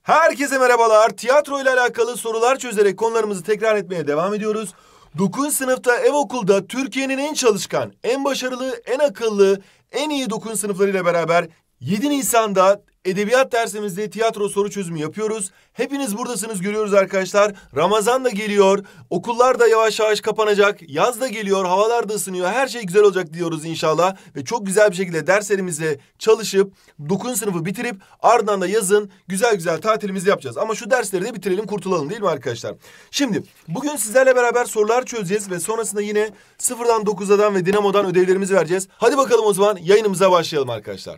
Herkese merhabalar. Tiyatro ile alakalı sorular çözerek konularımızı tekrar etmeye devam ediyoruz. 9. sınıfta ev okulda Türkiye'nin en çalışkan, en başarılı, en akıllı, en iyi 9. sınıflarıyla beraber 7 Nisan'da edebiyat dersimizde tiyatro soru çözümü yapıyoruz. Hepiniz buradasınız, görüyoruz arkadaşlar. Ramazan da geliyor. Okullar da yavaş yavaş kapanacak. Yaz da geliyor. Havalar da ısınıyor. Her şey güzel olacak diyoruz inşallah. Ve çok güzel bir şekilde derslerimize çalışıp 9. sınıfı bitirip ardından da yazın güzel güzel tatilimizi yapacağız. Ama şu dersleri de bitirelim, kurtulalım, değil mi arkadaşlar? Şimdi bugün sizlerle beraber sorular çözeceğiz ve sonrasında yine 0'dan 9'dan ve Dinamo'dan ödevlerimizi vereceğiz. Hadi bakalım o zaman yayınımıza başlayalım arkadaşlar.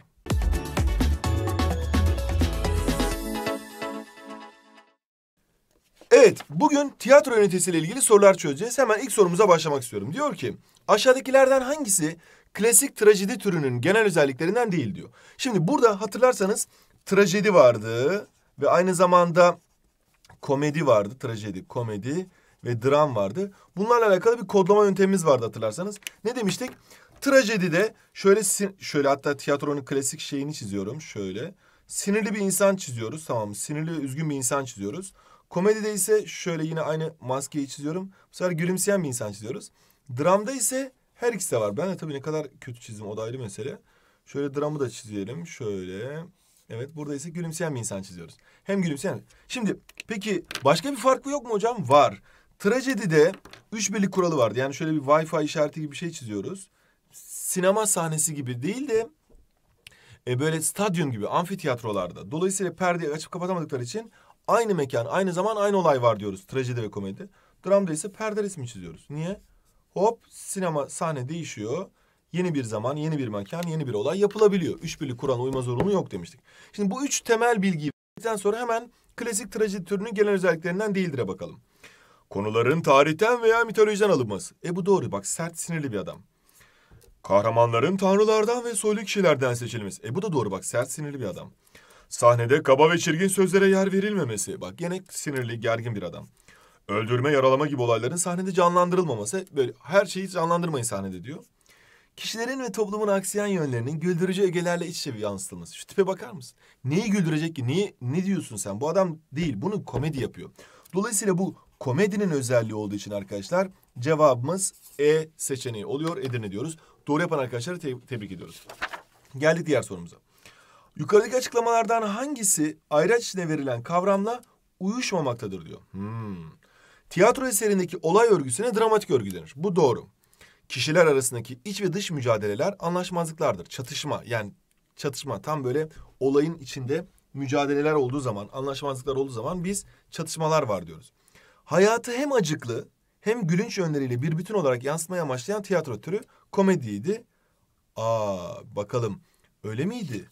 Evet, bugün tiyatro ünitesiyle ilgili sorular çözeceğiz. Hemen ilk sorumuza başlamak istiyorum. Diyor ki, aşağıdakilerden hangisi klasik trajedi türünün genel özelliklerinden değil diyor. Şimdi burada hatırlarsanız trajedi vardı ve aynı zamanda komedi vardı. Trajedi, komedi ve dram vardı. Bunlarla alakalı bir kodlama yöntemimiz vardı hatırlarsanız. Ne demiştik? Trajedide şöyle hatta tiyatronun klasik şeyini çiziyorum. Şöyle sinirli bir insan çiziyoruz. Tamam mı? Sinirli ve üzgün bir insan çiziyoruz. Komedide ise şöyle yine aynı maskeyi çiziyorum. Bu sefer gülümseyen bir insan çiziyoruz. Dramda ise her ikisi de var. Ben de tabii ne kadar kötü çizdim, o da ayrı mesele. Şöyle dramı da çizelim. Şöyle. Evet, burada ise gülümseyen bir insan çiziyoruz. Hem gülümseyen. Şimdi peki başka bir farkı yok mu hocam? Var. Trajedide 3 birlik kuralı vardı. Yani şöyle bir Wi-Fi işareti gibi bir şey çiziyoruz. Sinema sahnesi gibi değil de böyle stadyum gibi amfitiyatrolarda. Dolayısıyla perdeyi açıp kapatamadıkları için aynı mekan, aynı zaman, aynı olay var diyoruz trajedi ve komedi. Dramda ise perde resmi çiziyoruz. Niye? Hop, sinema sahne değişiyor. Yeni bir zaman, yeni bir mekan, yeni bir olay yapılabiliyor. Üç birlik Kur'an'a uyma zorunluluğu yok demiştik. Şimdi bu üç temel bilgiyi verdikten sonra hemen klasik trajedi türünün genel özelliklerinden değildir'e bakalım. Konuların tarihten veya mitolojiden alınması. Bu doğru, bak, sert sinirli bir adam. Kahramanların tanrılardan ve soylu kişilerden seçilmesi. Bu da doğru, bak, sert sinirli bir adam. Sahnede kaba ve çirkin sözlere yer verilmemesi. Bak, gene sinirli, gergin bir adam. Öldürme, yaralama gibi olayların sahnede canlandırılmaması. Böyle her şeyi canlandırmayın sahnede diyor. Kişilerin ve toplumun aksayan yönlerinin güldürücü ögelerle iç içe yansıtılması. Şu tipe bakar mısın? Neyi güldürecek ki? Ne diyorsun sen? Bu adam değil. Bunu komedi yapıyor. Dolayısıyla bu komedinin özelliği olduğu için arkadaşlar cevabımız E seçeneği oluyor. Edirne diyoruz. Doğru yapan arkadaşları tebrik ediyoruz. Geldik diğer sorumuza. Yukarıdaki açıklamalardan hangisi ayraç içine verilen kavramla uyuşmamaktadır diyor. Tiyatro eserindeki olay örgüsüne dramatik örgü denir. Bu doğru. Kişiler arasındaki iç ve dış mücadeleler anlaşmazlıklardır. Çatışma, yani çatışma, tam böyle olayın içinde mücadeleler olduğu zaman, anlaşmazlıklar olduğu zaman biz çatışmalar var diyoruz. Hayatı hem acıklı hem gülünç yönleriyle bir bütün olarak yansıtmaya amaçlayan tiyatro türü komediydi. Bakalım öyle miydi?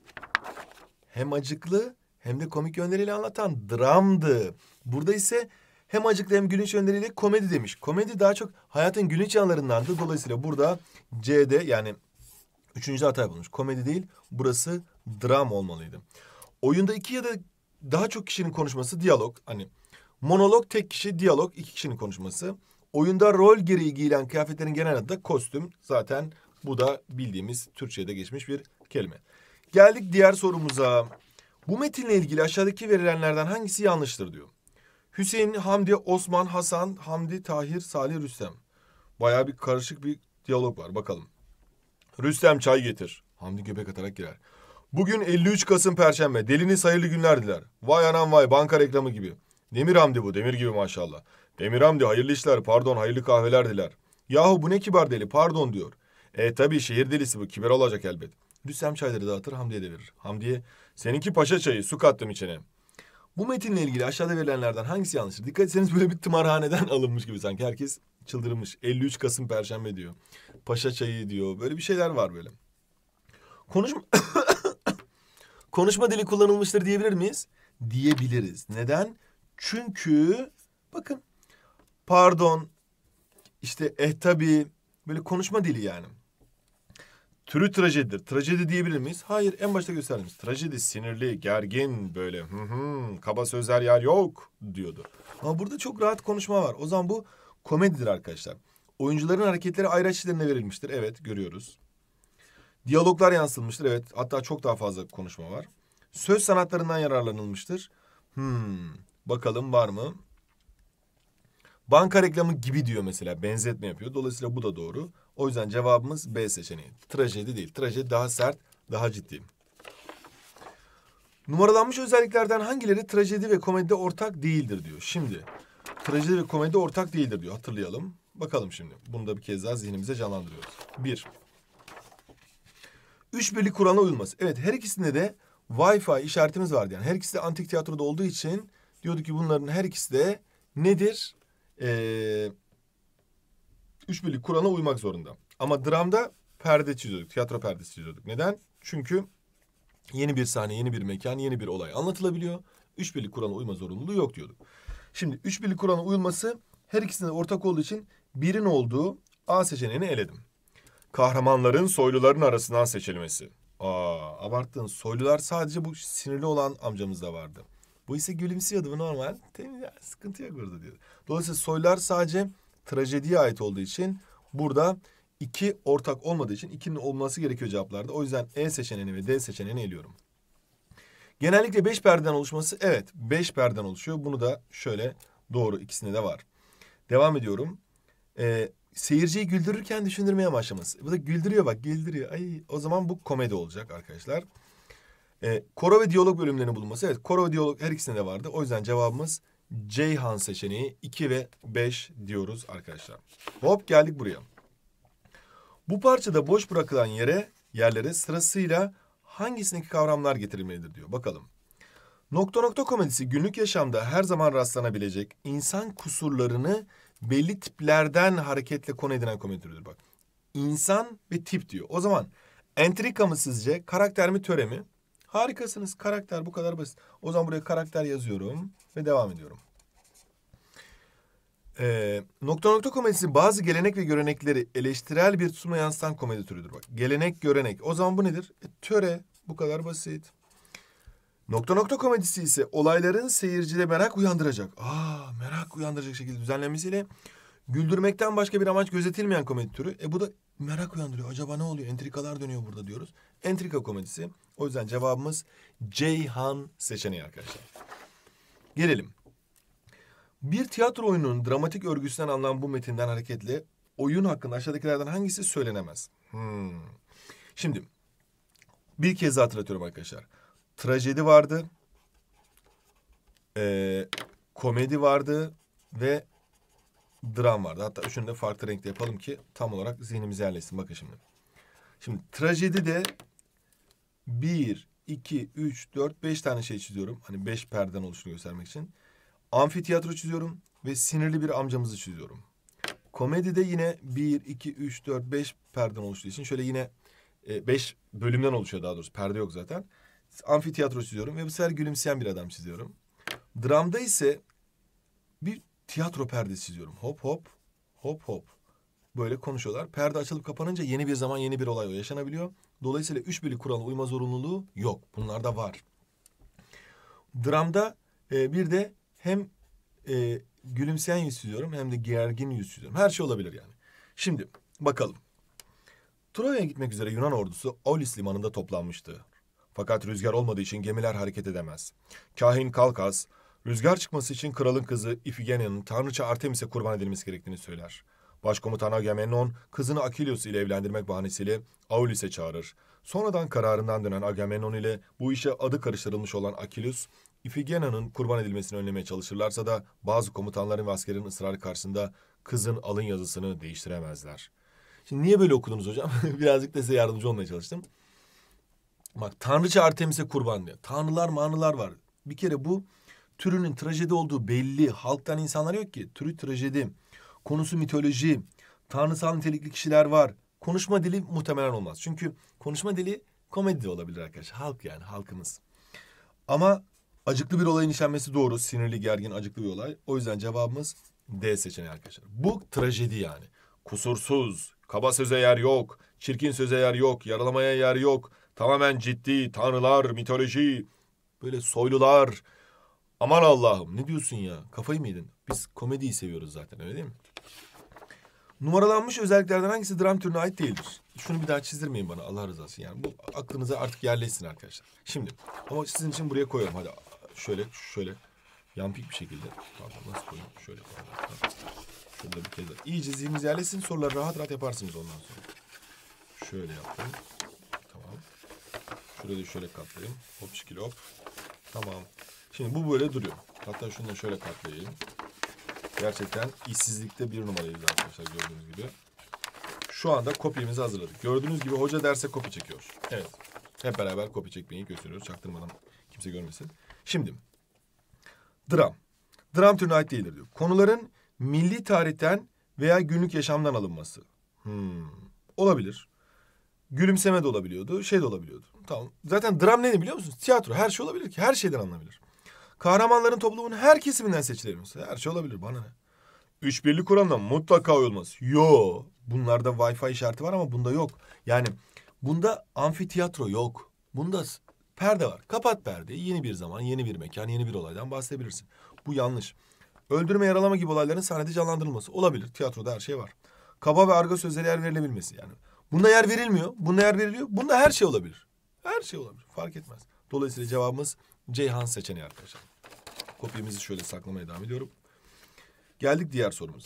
Hem acıklı hem de komik yönleriyle anlatan dramdı. Burada ise hem acıklı hem gülünç yönleriyle komedi demiş. Komedi daha çok hayatın gülünç yanlarındandı. Dolayısıyla burada C'de, yani 3. hata yapılmış. Komedi değil, burası dram olmalıydı. Oyunda 2 ya da daha çok kişinin konuşması diyalog. Hani monolog tek kişi, diyalog 2 kişinin konuşması. Oyunda rol gereği giyilen kıyafetlerin genel adı da kostüm. Zaten bu da bildiğimiz Türkçe'de geçmiş bir kelime. Geldik diğer sorumuza. Bu metinle ilgili aşağıdaki verilenlerden hangisi yanlıştır diyor. Hüseyin, Hamdi, Osman, Hasan, Hamdi, Tahir, Salih, Rüstem. Bayağı bir karışık bir diyalog var, bakalım. Rüstem, çay getir. Hamdi göbek atarak girer. Bugün 53 Kasım Perşembe. Deliniz hayırlı günler diler. Vay anam vay, banka reklamı gibi. Demir Hamdi bu, demir gibi maşallah. Demir Hamdi hayırlı işler, pardon, hayırlı kahveler diler. Yahu bu ne kibar deli, pardon diyor. Tabii şehir delisi bu, kibar olacak elbet. Rüstem çayları dağıtır, Hamdi'ye de verir. Hamdi'ye, seninki paşa çayı, su kattım içine. Bu metinle ilgili aşağıda verilenlerden hangisi yanlıştır? Dikkat etseniz böyle bir tımarhaneden alınmış gibi sanki. Herkes çıldırmış. 53 Kasım Perşembe diyor. Paşa çayı diyor. Böyle bir şeyler var böyle. Konuşma dili kullanılmıştır diyebilir miyiz? Diyebiliriz. Neden? Çünkü bakın, pardon, işte tabii, böyle konuşma dili yani. Türü trajedidir. Trajedi diyebilir miyiz? Hayır, en başta gösterdiğimiz. Trajedi sinirli, gergin, böyle kaba sözler yer yok diyordu. Ama burada çok rahat konuşma var. O zaman bu komedidir arkadaşlar. Oyuncuların hareketleri ayraç içlerine verilmiştir. Evet, görüyoruz. Diyaloglar yansıtılmıştır. Evet, hatta çok daha fazla konuşma var. Söz sanatlarından yararlanılmıştır. Bakalım var mı? Banka reklamı gibi diyor mesela. Benzetme yapıyor. Dolayısıyla bu da doğru. O yüzden cevabımız B seçeneği. Trajedi değil. Trajedi daha sert, daha ciddi. Numaralanmış özelliklerden hangileri trajedi ve komedide ortak değildir diyor. Şimdi trajedi ve komedi ortak değildir diyor. Hatırlayalım. Bakalım şimdi. Bunu da bir kez daha zihnimize canlandırıyoruz. 1. Üç birlik kuralına uyulması. Evet, her ikisinde de Wi-Fi işaretimiz vardı. Yani her ikisi de antik tiyatroda olduğu için diyorduk ki bunların her ikisi de nedir? Üç birlik kuralına uymak zorunda. Ama dramda perde çiziyorduk. Tiyatro perdesi çiziyorduk. Neden? Çünkü yeni bir sahne, yeni bir mekan, yeni bir olay anlatılabiliyor. Üç birlik kuralına uyma zorunluluğu yok diyorduk. Şimdi üç birlik kuralına uyulması her ikisinde de ortak olduğu için birin olduğu A seçeneğini eledim. Kahramanların soyluların arasından seçilmesi. Abarttın. Soylular sadece bu sinirli olan amcamızda vardı. Bu ise gülümsüyordu. Bu normal. Sıkıntı yok burada diyor. Dolayısıyla soylular sadece trajediye ait olduğu için burada iki ortak olmadığı için ikinin olması gerekiyor cevaplarda. O yüzden E seçeneğini ve D seçeneğini eliyorum. Genellikle 5 perdeden oluşması. Evet, 5 perdeden oluşuyor. Bunu da şöyle doğru, ikisinde de var. Devam ediyorum. Seyirciyi güldürürken düşündürmeye başlaması. Bu da güldürüyor, bak güldürüyor. Ay, o zaman bu komedi olacak arkadaşlar. Koro ve diyalog bölümlerinin bulunması. Evet, koro ve diyalog her ikisinde de vardı. O yüzden cevabımız Ceyhan seçeneği 2 ve 5 diyoruz arkadaşlar. Hop, geldik buraya. Bu parçada boş bırakılan yerlere sırasıyla hangisindeki kavramlar getirilmelidir diyor. Bakalım. Nokta nokta komedisi günlük yaşamda her zaman rastlanabilecek insan kusurlarını belli tiplerden hareketle konu edilen komedi türüdür. Bak. İnsan ve tip diyor. O zaman entrika mı sizce, karakter mi, töre mi? Harikasınız. Karakter, bu kadar basit. O zaman buraya karakter yazıyorum ve devam ediyorum. Nokta nokta komedisi bazı gelenek ve görenekleri eleştirel bir tutumla yansıtan komedi türüdür. Bak, gelenek, görenek. O zaman bu nedir? Töre. Bu kadar basit. Nokta nokta komedisi ise olayların seyircide merak uyandıracak. Merak uyandıracak şekilde düzenlenmesiyle güldürmekten başka bir amaç gözetilmeyen komedi türü. Bu da merak uyandırıyor. Acaba ne oluyor? Entrikalar dönüyor burada diyoruz. Entrika komedisi. O yüzden cevabımız Ceyhan seçeneği arkadaşlar. Gelelim. Bir tiyatro oyununun dramatik örgüsünden alınan bu metinden hareketle oyun hakkında aşağıdakilerden hangisi söylenemez? Şimdi bir kez daha hatırlatıyorum arkadaşlar. Trajedi vardı, komedi vardı ve dram vardı. Hatta üçünü de farklı renkte yapalım ki tam olarak zihnimize yerleşsin. Bakın şimdi. Şimdi trajedi de 1, 2, 3, 4, 5 tane şey çiziyorum. Hani 5 perdeden oluştuğunu göstermek için. Amfiteyatro çiziyorum ve sinirli bir amcamızı çiziyorum. Komedide yine 1, 2, 3, 4, 5 perdeden oluştuğu için şöyle yine 5 bölümden oluşuyor daha doğrusu. Perde yok zaten. Amfiteyatro çiziyorum ve bu sefer gülümseyen bir adam çiziyorum. Dramda ise bir tiyatro perdesi çiziyorum. Hop hop, hop hop. Böyle konuşuyorlar. Perde açılıp kapanınca yeni bir zaman, yeni bir olay yaşanabiliyor. Dolayısıyla üç birlik kuralına uyma zorunluluğu yok. Bunlar da var. Dramda bir de hem gülümseyen yüz çiziyorum hem de gergin yüz çiziyorum. Her şey olabilir yani. Şimdi bakalım. Troya'ya gitmek üzere Yunan ordusu Aulis limanında toplanmıştı. Fakat rüzgar olmadığı için gemiler hareket edemez. Kahin Kalkas, rüzgar çıkması için kralın kızı İfigene'nin tanrıça Artemis'e kurban edilmesi gerektiğini söyler. Başkomutan Agamemnon, kızını Akilios ile evlendirmek bahanesiyle Aulis'e çağırır. Sonradan kararından dönen Agamemnon ile bu işe adı karıştırılmış olan Akilios, İfigene'nin kurban edilmesini önlemeye çalışırlarsa da bazı komutanların ve askerin ısrarı karşısında kızın alın yazısını değiştiremezler. Şimdi niye böyle okudunuz hocam? Birazcık da size yardımcı olmaya çalıştım. Bak, tanrıça Artemis'e kurban diyor. Tanrılar manrılar var. Bir kere bu türünün trajedi olduğu belli. Halktan insanlar yok ki. Türü trajedi. Konusu mitoloji. Tanrısal nitelikli kişiler var. Konuşma dili muhtemelen olmaz. Çünkü konuşma dili komedi de olabilir arkadaşlar. Halk yani halkımız. Ama acıklı bir olayın işlenmesi doğru. Sinirli, gergin, acıklı bir olay. O yüzden cevabımız D seçeneği arkadaşlar. Bu trajedi yani. Kusursuz, kaba söze yer yok, çirkin söze yer yok, yaralamaya yer yok. Tamamen ciddi, tanrılar, mitoloji, böyle soylular. Aman Allah'ım, ne diyorsun ya? Kafayı mı yedin? Biz komediyi seviyoruz zaten, öyle değil mi? Numaralanmış özelliklerden hangisi dram türüne ait değildir? Şunu bir daha çizdirmeyin bana Allah rızası için. Yani bu aklınıza artık yerleşsin arkadaşlar. Şimdi ama sizin için buraya koyuyorum. Hadi şöyle yampik bir şekilde. Pardon, nasıl koyayım? Şöyle koyalım. Şurada bir kez daha. İyice zihniniz yerleşsin. Soruları rahat rahat yaparsınız ondan sonra. Şöyle yaptım. Tamam. Şurayı şöyle katlayayım. Hop şekil hop. Tamam. Şimdi bu böyle duruyor. Hatta şunu da şöyle katlayayım. Gerçekten işsizlikte bir numarayız arkadaşlar gördüğünüz gibi. Şu anda kopyamızı hazırladık. Gördüğünüz gibi hoca derse kopya çekiyor. Evet. Hep beraber kopya çekmeyi gösteriyoruz. Çaktırmadan kimse görmesin. Şimdi dram. Dram türüne ait değildir diyor. Konuların milli tarihten veya günlük yaşamdan alınması. Olabilir. Gülümseme de olabiliyordu. Şey de olabiliyordu. Tamam. Zaten dram ne biliyor musunuz? Tiyatro. Her şey olabilir ki. Her şeyden alınabilir. Kahramanların toplumun her kesiminden seçilebilir. Her şey olabilir. Bana ne? Üç birlik kuramdan mutlaka uyulmaz. Yo. Bunlarda Wi-Fi işareti var ama bunda yok. Yani bunda amfiteyatro yok. Bunda perde var. Kapat perdeyi. Yeni bir zaman, yeni bir mekan, yeni bir olaydan bahsedebilirsin. Bu yanlış. Öldürme, yaralama gibi olayların sahnede canlandırılması. Olabilir. Tiyatroda her şey var. Kaba ve argo sözlere yer verilebilmesi yani. Bunda yer verilmiyor. Bunda yer veriliyor. Bunda her şey olabilir. Her şey olabilir. Fark etmez. Dolayısıyla cevabımız Ceyhan seçeneği arkadaşlar. Kopyamızı şöyle saklamaya devam ediyorum. Geldik diğer sorumuza.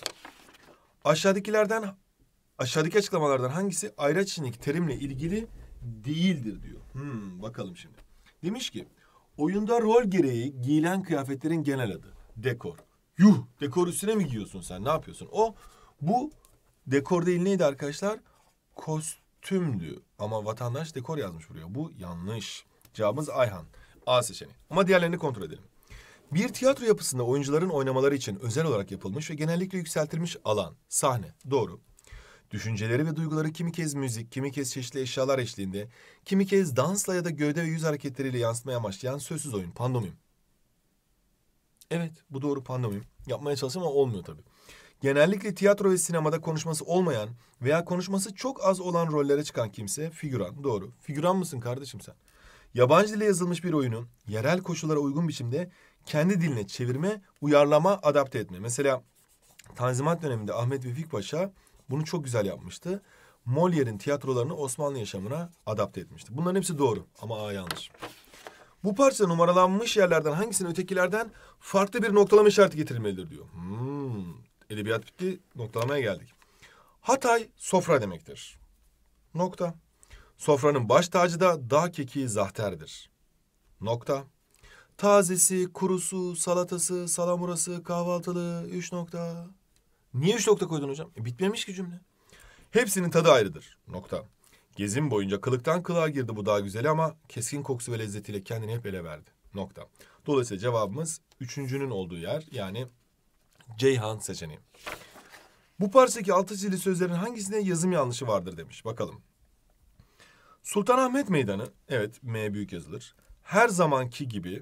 Aşağıdaki açıklamalardan hangisi ayraç içindeki terimle ilgili değildir diyor. Bakalım şimdi. Demiş ki oyunda rol gereği giyilen kıyafetlerin genel adı dekor. Yuh, dekor üstüne mi giyiyorsun sen? Ne yapıyorsun? Bu dekor değil neydi arkadaşlar? Kostümdü. Ama vatandaş dekor yazmış buraya. Bu yanlış. Cevabımız Ayhan. A seçeneği. Ama diğerlerini kontrol edelim. Bir tiyatro yapısında oyuncuların oynamaları için özel olarak yapılmış ve genellikle yükseltilmiş alan, sahne. Doğru. Düşünceleri ve duyguları kimi kez müzik, kimi kez çeşitli eşyalar eşliğinde, kimi kez dansla ya da gövde ve yüz hareketleriyle yansıtmaya amaçlayan sözsüz oyun, pandomim. Evet, bu doğru pandomim. Yapmaya çalışıyorum ama olmuyor tabii. Genellikle tiyatro ve sinemada konuşması olmayan veya konuşması çok az olan rollere çıkan kimse figüran. Doğru. Figüran mısın kardeşim sen? Yabancı dile yazılmış bir oyunu yerel koşullara uygun biçimde kendi diline çevirme, uyarlama, adapte etme. Mesela Tanzimat döneminde Ahmet Vefik Paşa bunu çok güzel yapmıştı. Molière'in tiyatrolarını Osmanlı yaşamına adapte etmişti. Bunların hepsi doğru ama A yanlış. Bu parça numaralanmış yerlerden hangisinin ötekilerden farklı bir noktalama işareti getirilmelidir diyor. Edebiyat bitti, noktalamaya geldik. Hatay sofra demektir. Nokta. Sofranın baş tacı da dağ kekiği zahterdir. Nokta. Tazesi, kurusu, salatası, salamurası, kahvaltılığı, 3 nokta. Niye 3 nokta koydun hocam? Bitmemiş ki cümle. Hepsinin tadı ayrıdır. Nokta. Gezim boyunca kılıktan kılığa girdi bu dağ güzeli ama keskin kokusu ve lezzetiyle kendini hep ele verdi. Nokta. Dolayısıyla cevabımız üçüncünün olduğu yer yani Ceyhan seçeneği. Bu parçadaki altı çizili sözlerin hangisinde yazım yanlışı vardır demiş. Bakalım. Sultanahmet Meydanı. Evet, M büyük yazılır. Her zamanki gibi.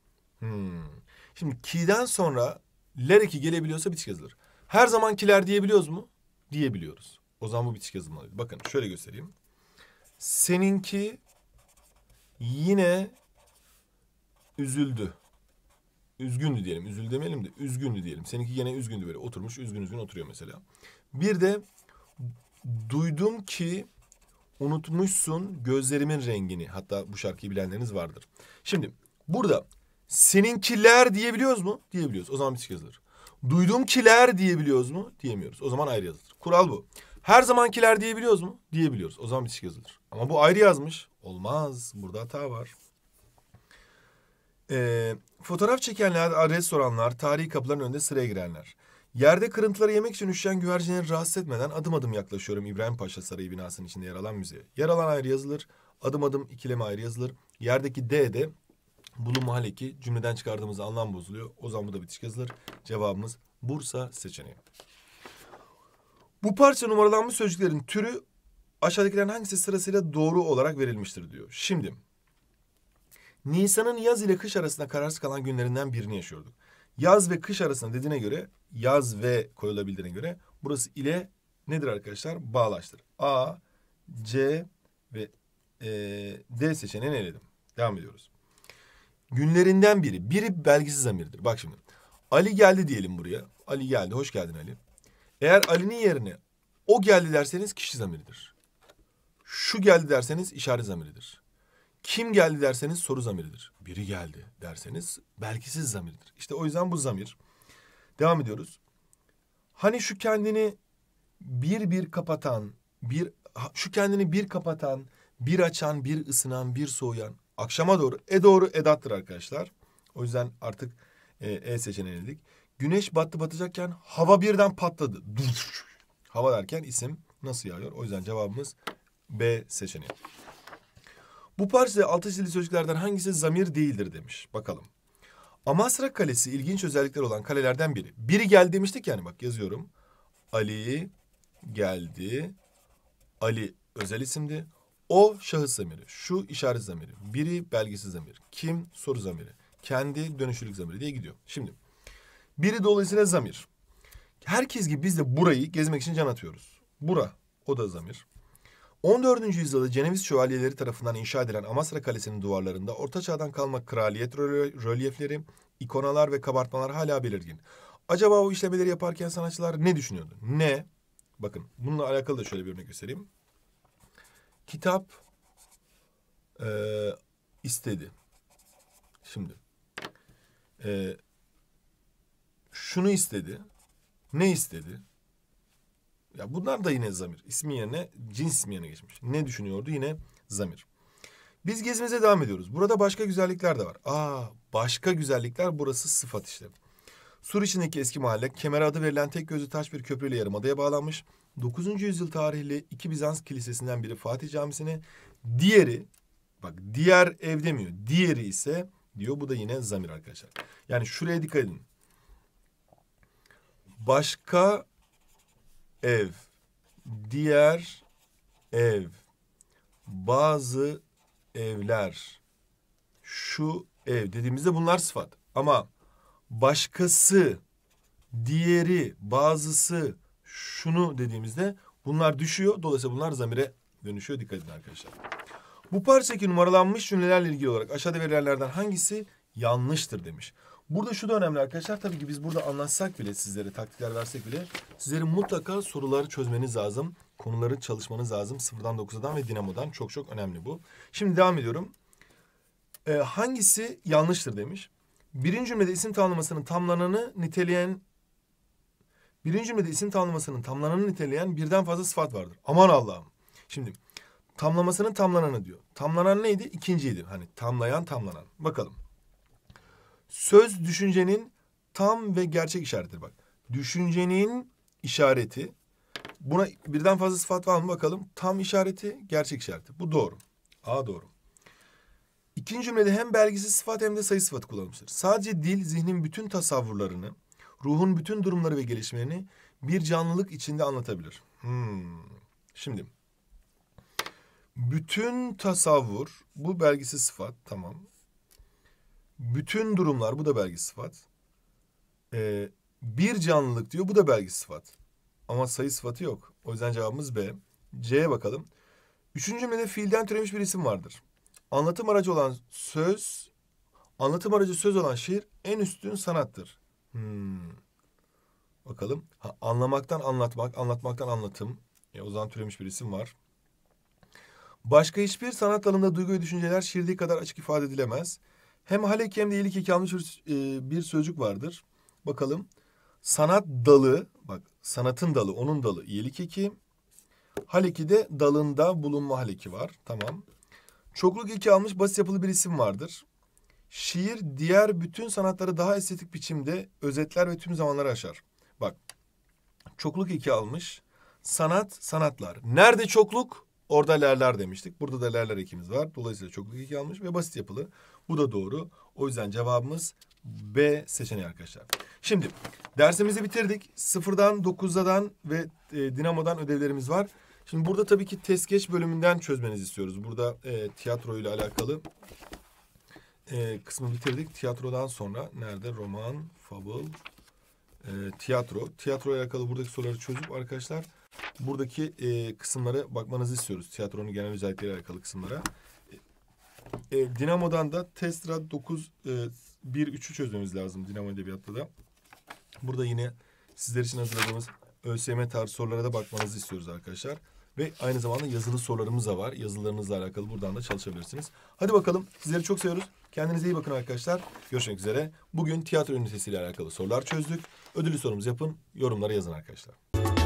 Şimdi ki'den sonra ler eki gelebiliyorsa bitişik yazılır. Her zamankiler diyebiliyoruz mu? Diyebiliyoruz. O zaman bu bitişik yazılmalıydı. Bakın şöyle göstereyim. Seninki yine üzüldü. Üzgündü diyelim. Üzüldü demeyelim de üzgündü diyelim. Seninki yine üzgündü böyle oturmuş üzgün oturuyor mesela. Bir de duydum ki unutmuşsun gözlerimin rengini. Hatta bu şarkıyı bilenleriniz vardır. Şimdi burada seninkiler diyebiliyoruz mu? Diyebiliyoruz. O zaman bitişik yazılır. Duydumkiler diyebiliyoruz mu? Diyemiyoruz. O zaman ayrı yazılır. Kural bu. Her zamankiler diyebiliyoruz mu? Diyebiliyoruz. O zaman bitişik yazılır. Ama bu ayrı yazmış. Olmaz. Burada hata var. Fotoğraf çekenler, restoranlar, tarihi kapıların önünde sıraya girenler. Yerde kırıntıları yemek için üşüyen güvercinleri rahatsız etmeden adım adım yaklaşıyorum İbrahim Paşa Sarayı binasının içinde yer alan müzeye. Yer alan ayrı yazılır. Adım adım ikileme ayrı yazılır. Yerdeki D de bulunma hal eki cümleden çıkardığımızda anlam bozuluyor. O zaman bu da bitişik yazılır. Cevabımız Bursa seçeneği. Bu parça numaralanmış sözcüklerin türü aşağıdakilerin hangisi sırasıyla doğru olarak verilmiştir diyor. Şimdi Nisan'ın yaz ile kış arasında kararsız kalan günlerinden birini yaşıyorduk. Yaz ve kış arasında dediğine göre yaz ve koyulabildiğine göre burası ile nedir arkadaşlar? Bağlaştır. A, C ve D seçeneğini eledim. Devam ediyoruz. Günlerinden biri. Biri belgisiz zamirdir. Bak şimdi. Ali geldi diyelim buraya. Ali geldi. Hoş geldin Ali. Eğer Ali'nin yerine o geldi derseniz kişi zamiridir. Şu geldi derseniz işaret zamiridir. Kim geldi derseniz soru zamiridir. Biri geldi derseniz belkisiz zamirdir. İşte o yüzden bu zamir. Devam ediyoruz. Hani şu kendini bir kapatan, şu kendini bir kapatan, bir açan, bir ısınan, bir soğuyan. Akşama doğru. Doğru edattır arkadaşlar. O yüzden artık seçeneğini dedik. Güneş battı batacakken hava birden patladı. Hava derken isim nasıl yağıyor? O yüzden cevabımız B seçeneği. Bu parçada altı çizili sözcüklerden hangisi zamir değildir demiş. Bakalım. Amasra Kalesi ilginç özellikleri olan kalelerden biri. Biri geldi demiştik yani, bak yazıyorum. Ali geldi. Ali özel isimdi. O şahıs zamiri. Şu işaret zamiri. Biri belgesiz zamir. Kim soru zamiri. Kendi dönüşlülük zamiri diye gidiyor. Şimdi biri dolayısıyla zamir. Herkes gibi biz de burayı gezmek için can atıyoruz. Bura, o da zamir. 14. yüzyılda Ceneviz şövalyeleri tarafından inşa edilen Amasra Kalesi'nin duvarlarında Orta Çağ'dan kalma kraliyet rölyefleri, ikonalar ve kabartmalar hala belirgin. Acaba o işlemeleri yaparken sanatçılar ne düşünüyordu? Ne? Bakın bununla alakalı da şöyle bir örnek göstereyim. Kitap istedi. Şimdi şunu istedi. Ne istedi? Ya bunlar da yine zamir. İsmi yerine cins ismi yerine geçmiş. Ne düşünüyordu? Yine zamir. Biz gezimize devam ediyoruz. Burada başka güzellikler de var. Başka güzellikler, burası sıfat işte. Sur içindeki eski mahalle Kemer adı verilen tek gözlü taş bir köprüyle yarımadaya bağlanmış. 9. yüzyıl tarihli iki Bizans kilisesinden biri Fatih Camisi'ne, diğeri, bak diğer ev demiyor, diğeri ise diyor, bu da yine zamir arkadaşlar. Yani şuraya dikkat edin. Başka ev, diğer ev, bazı evler, şu ev dediğimizde bunlar sıfat. Ama başkası, diğeri, bazısı, şunu dediğimizde bunlar düşüyor. Dolayısıyla bunlar zamire dönüşüyor. Dikkat edin arkadaşlar. Bu parçadaki numaralanmış cümlelerle ilgili olarak aşağıda verilenlerden hangisi yanlıştır demiş. Burada şu da önemli arkadaşlar. Tabii ki biz burada anlatsak bile, sizlere taktikler versek bile, sizlerin mutlaka soruları çözmeniz lazım. Konuları çalışmanız lazım. 0'dan 9'dan ve dinamodan. Çok çok önemli bu. Şimdi devam ediyorum. Hangisi yanlıştır demiş. Birinci cümlede isim tamlamasının tamlananı niteleyen birden fazla sıfat vardır. Aman Allah'ım. Şimdi tamlamasının tamlananı diyor. Tamlanan neydi? İkinciydi. Hani tamlayan, tamlanan. Bakalım. Söz düşüncenin tam ve gerçek işaretidir bak. Düşüncenin işareti. Buna birden fazla sıfat var mı bakalım. Tam işareti, gerçek işareti. Bu doğru. A doğru. İkinci cümlede hem belgisiz sıfat hem de sayı sıfatı kullanılmıştır. Sadece dil, zihnin bütün tasavvurlarını, ruhun bütün durumları ve gelişmelerini bir canlılık içinde anlatabilir. Şimdi bütün tasavvur, bu belgisiz sıfat, tamam. Bütün durumlar, bu da belgisiz sıfat. Bir canlılık diyor, bu da belgisiz sıfat. Ama sayı sıfatı yok. O yüzden cevabımız B. C'ye bakalım. Üçüncü cümlede fiilden türemiş bir isim vardır. Anlatım aracı olan söz olan şiir en üstün sanattır. Bakalım. Anlamaktan anlatmak, anlatmaktan anlatım. O zaman türemiş bir isim var. Başka hiçbir sanat dalında duygu ve düşünceler şiirdeki kadar açık ifade edilemez. Hem haleki hem de iyilik eki almış bir sözcük vardır. Bakalım. Sanat dalı, bak sanatın dalı, onun dalı iyilik eki. Haleki de dalında bulunma haleki var. Tamam. Çokluk eki almış basit yapılı bir isim vardır. Şiir diğer bütün sanatları daha estetik biçimde özetler ve tüm zamanları aşar. Bak çokluk eki almış. Sanat, sanatlar. Nerede çokluk? Orada lerler demiştik. Burada da lerler ekimiz var. Dolayısıyla çokluk eki almış ve basit yapılı. Bu da doğru. O yüzden cevabımız B seçeneği arkadaşlar. Şimdi dersimizi bitirdik. 0'dan 9'dan ve dinamodan ödevlerimiz var. Şimdi burada tabii ki test geç bölümünden çözmenizi istiyoruz. Burada tiyatroyla alakalı kısmı bitirdik. Tiyatrodan sonra nerede? Roman, fable, tiyatro. Tiyatroya alakalı buradaki soruları çözüp arkadaşlar buradaki kısımlara bakmanızı istiyoruz. Tiyatronun genel özellikleriyle alakalı kısımlara. Dinamo'dan da Testra 9 1-3'ü çözmemiz lazım Dinamo Edebiyat'ta da. Burada yine sizler için hazırladığımız ÖSYM tarzı sorulara da bakmanızı istiyoruz arkadaşlar. Ve Ve aynı zamanda yazılı sorularımız da var. Yazılarınızla alakalı buradan da çalışabilirsiniz. Hadi bakalım, sizleri çok seviyoruz. Kendinize iyi bakın arkadaşlar. Görüşmek üzere. Bugün tiyatro ünitesiyle alakalı sorular çözdük. Ödüllü sorumuzu yapın, yorumlara yazın arkadaşlar.